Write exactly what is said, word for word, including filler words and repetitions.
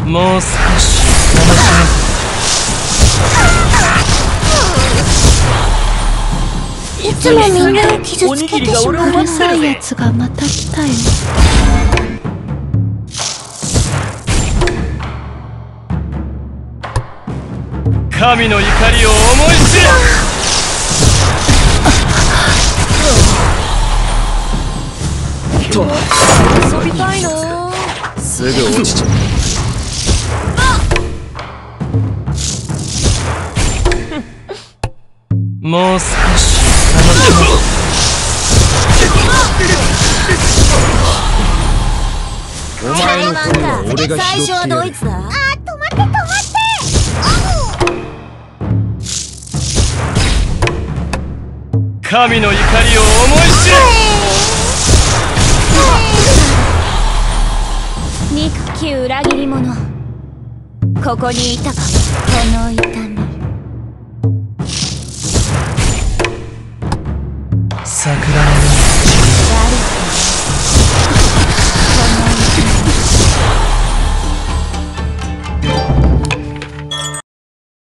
もう少し楽しめ。 いつもみんなを傷つけてしまううるさいやつがまた来たよ。 神の怒りを思い知れ。と遊びたいの。 すぐ落ちちゃう。もう少し楽しもう。お前の方が俺が拾ってやる。 最初はドイツだ。 あー、止まって止まって。 神の怒りを思い知れ。 憎き裏切り者、ここにいたか。この世